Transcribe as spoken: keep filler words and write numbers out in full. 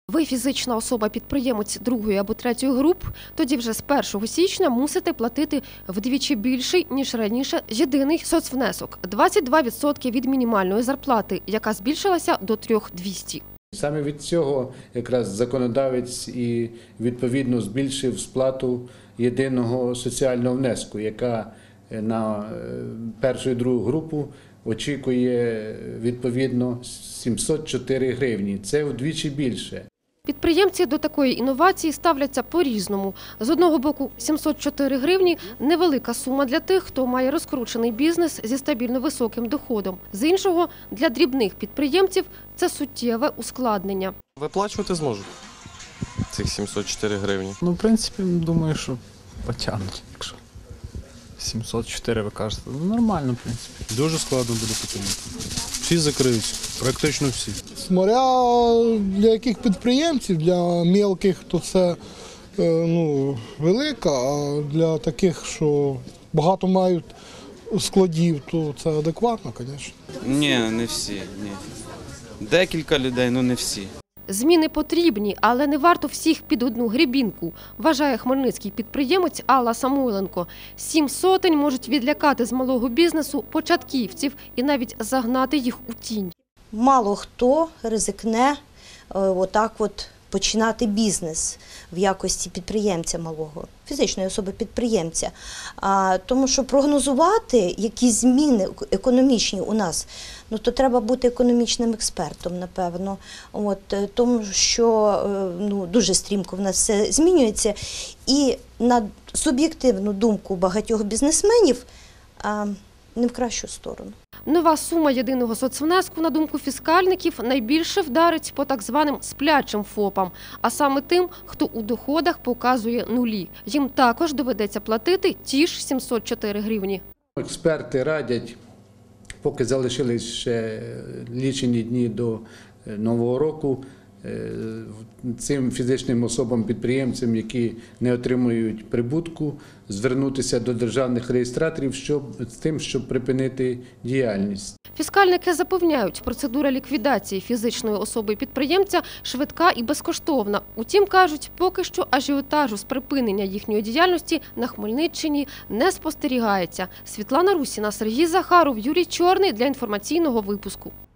Ви фізична особа-підприємець другої або третьої груп, тоді вже з першого січня мусите платити вдвічі більший, ніж раніше, єдиний соцвнесок – двадцять два відсотки від мінімальної зарплати, яка збільшилася до трьох тисяч двохсот. Саме від цього якраз законодавець і відповідно збільшив сплату єдиного соціального внеску, яка на першу і другу групу очікує відповідно сімсот чотири гривні. Це вдвічі більше. Підприємці до такої інновації ставляться по-різному. З одного боку, сімсот чотири гривні – невелика сума для тих, хто має розкручений бізнес зі стабільно високим доходом. З іншого, для дрібних підприємців це суттєве ускладнення. Виплачувати зможуть цих сімсот чотири гривні. Ну, в принципі, думаю, що потягнуть, якщо сімсот чотири ви кажете. Ну, нормально, в принципі. Дуже складно буде потягнути. Всі закриються, практично всі. Смотря для яких підприємців, для мелких, то це ну, велика, а для таких, що багато мають складів, то це адекватно, звісно. Ні, не всі, ні. Декілька людей, ну не всі. Зміни потрібні, але не варто всіх під одну грібінку, вважає хмельницький підприємець Алла Самойленко. Сім сотень можуть відлякати з малого бізнесу початківців і навіть загнати їх у тінь. Мало хто ризикне отак от починати бізнес в якості підприємця малого, фізичної особи-підприємця. Тому що прогнозувати якісь зміни економічні у нас, ну то треба бути економічним експертом, напевно. От, тому що ну, дуже стрімко в нас все змінюється. І на суб'єктивну думку багатьох бізнесменів не в кращу сторону. Нова сума єдиного соцвнеску, на думку фіскальників, найбільше вдарить по так званим сплячим ФОПам, а саме тим, хто у доходах показує нулі. Їм також доведеться платити ті ж сімсот чотири гривні. Експерти радять, поки залишились ще лічені дні до Нового року, цим фізичним особам-підприємцям, які не отримують прибутку, звернутися до державних реєстраторів щоб, з тим, щоб припинити діяльність. Фіскальники запевняють, процедура ліквідації фізичної особи-підприємця швидка і безкоштовна. Утім, кажуть, поки що ажіотажу з припинення їхньої діяльності на Хмельниччині не спостерігається. Світлана Русіна, Сергій Захаров, Юрій Чорний для інформаційного випуску.